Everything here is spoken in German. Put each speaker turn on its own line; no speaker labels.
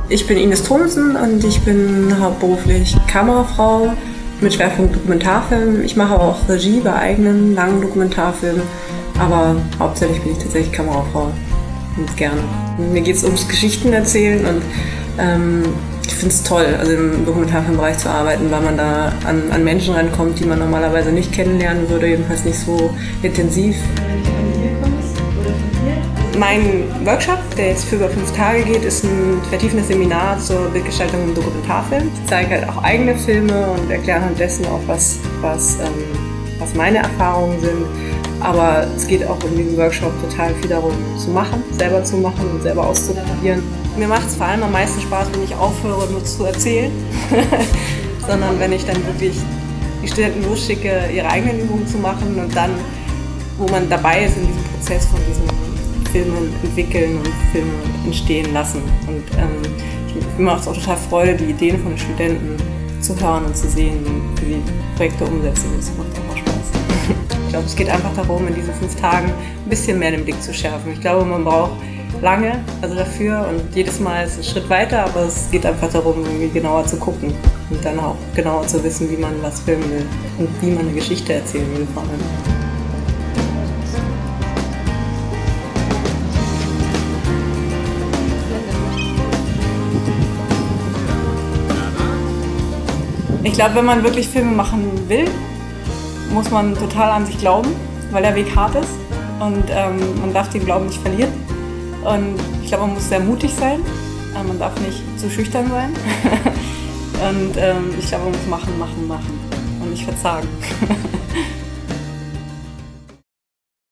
Ich bin Ines Thomsen und ich bin hauptberuflich Kamerafrau mit Schwerpunkt Dokumentarfilm. Ich mache aber auch Regie bei eigenen langen Dokumentarfilmen, aber hauptsächlich bin ich tatsächlich Kamerafrau und gerne. Mir geht es ums Geschichten erzählen und ich finde es toll, also im Dokumentarfilmbereich zu arbeiten, weil man da an Menschen rankommt, die man normalerweise nicht kennenlernen würde, jedenfalls nicht so intensiv. Mein Workshop, der jetzt für über 5 Tage geht, ist ein vertiefendes Seminar zur Bildgestaltung im Dokumentarfilm. Ich zeige halt auch eigene Filme und erkläre anhand dessen auch, was meine Erfahrungen sind. Aber es geht auch in diesem Workshop total viel darum, zu machen, selber zu machen und selber auszuprobieren. Mir macht es vor allem am meisten Spaß, wenn ich aufhöre, nur zu erzählen, sondern wenn ich dann wirklich die Studenten losschicke, ihre eigenen Übungen zu machen und dann, wo man dabei ist in diesem Prozess von diesen Filmen entwickeln und Filme entstehen lassen. Und mir macht es auch total Freude, die Ideen von den Studenten zu hören und zu sehen, wie die Projekte umsetzen. Das macht auch Spaß. Ich glaube, es geht einfach darum, in diesen 5 Tagen ein bisschen mehr den Blick zu schärfen. Ich glaube, man braucht lange dafür und jedes Mal ist es ein Schritt weiter, aber es geht einfach darum, irgendwie genauer zu gucken und dann auch genauer zu wissen, wie man was filmen will und wie man eine Geschichte erzählen will vor allem. Ich glaube, wenn man wirklich Filme machen will, muss man total an sich glauben, weil der Weg hart ist und man darf den Glauben nicht verlieren. Und ich glaube, man muss sehr mutig sein, man darf nicht zu schüchtern sein. Und ich glaube, man muss machen und nicht verzagen.